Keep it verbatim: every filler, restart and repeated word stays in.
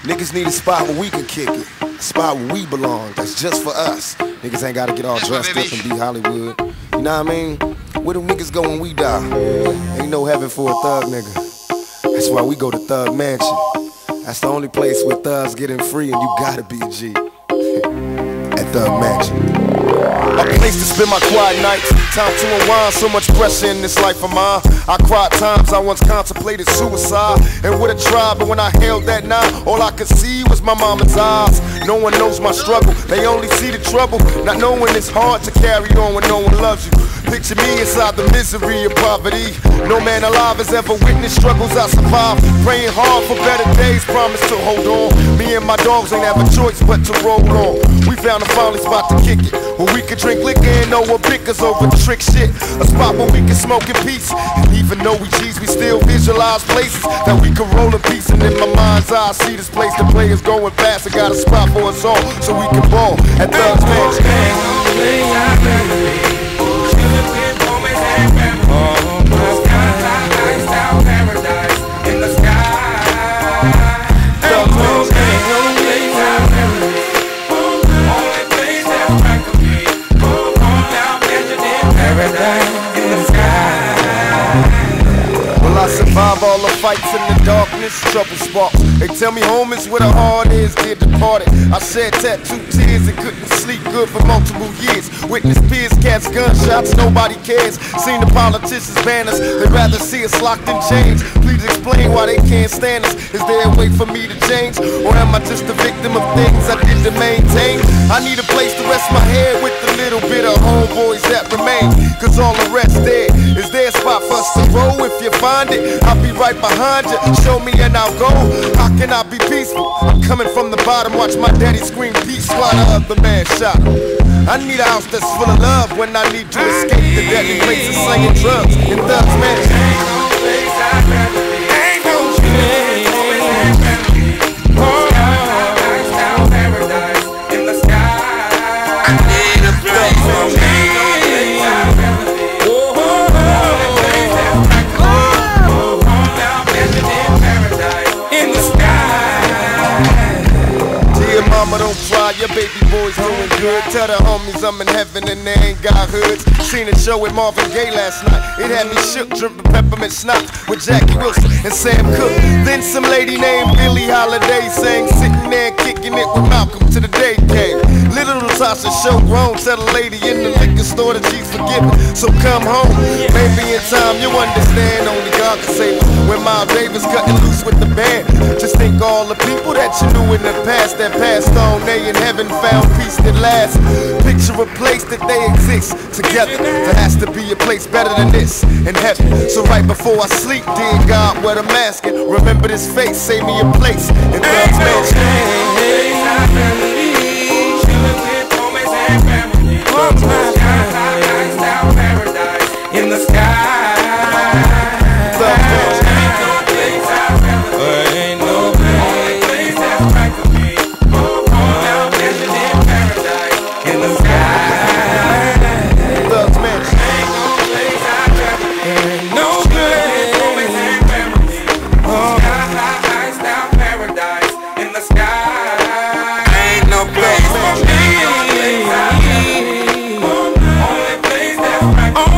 Niggas need a spot where we can kick it, a spot where we belong, that's just for us. Niggas ain't gotta get all dressed up and be Hollywood. You know what I mean? Where them niggas go when we die? Ain't no heaven for a thug nigga. That's why we go to Thug Mansion. That's the only place where thugs getting free and you gotta be a G. At Thug Mansion. A place to spend my quiet nights, time to unwind, so much pressure in this life of mine. I cried times I once contemplated suicide and would have tried, but when I held that knife, all I could see was my mama's eyes. No one knows my struggle, they only see the trouble, not knowing it's hard to carry on when no one loves you. Picture me inside the misery of poverty. No man alive has ever witnessed struggles I survived. Praying hard for better days, promise to hold on. Me and my dogs ain't have a choice but to roll on. We found a finally spot to kick it, where we could drink liquor and no one bickers over trick shit. A spot where we can smoke in peace, and even though we G's, we still visualize places that we can roll in peace. And in my mind's eye, I see this place, the players going fast. I got a spot for us all, so we can ball at Thug's Mansion. I survive all the fights in the darkness, trouble sparks. They tell me home is where the heart is, dear departed. I shed tattooed tears and couldn't sleep good for multiple years. Witness peers, cats, gunshots, nobody cares. Seen the politicians ban us, they'd rather see us locked in chains. Please explain why they can't stand us. Is there a way for me to change? Or am I just a victim of things I did to maintain? I need a place to rest my head with the little bit of homeboys that remain, cause all the rest dead. Is there a spot for us to roll? If you find it, I'll be right behind you. Show me and I'll go. How can I be peaceful? I'm coming from the bottom. Watch my daddy scream peace while the other man shot him. I need a house that's full of love when I need to escape the deadly places, slinging drugs in Thug's Mansion. Ain't no place I'd rather be. Ain't no place. Paradise down paradise in the sky. I need a place for me. Mama, don't cry, your baby boy's doing good. Tell the homies I'm in heaven and they ain't got hoods. Seen a show with Marvin Gaye last night. It had me shook, dripping peppermint schnapps with Jackie Wilson and Sam Cooke. Then some lady named Billie Holiday sang, sitting there kicking it with Malcolm till the day came. Little Tasha show grown, tell the lady in the liquor store that she's forgiven, so come home. Maybe in time you'll understand, only God can save us. When Miles Davis cutting loose with the band, just think all the people that you knew in the past that passed on, they in heaven found peace that lasts. Picture a place that they exist together. There has to be a place better than this in heaven. So right before I sleep, dear God, what I'm asking, remember this face, save me a place in Thug's Mansion. Paradise in the sky. Oh,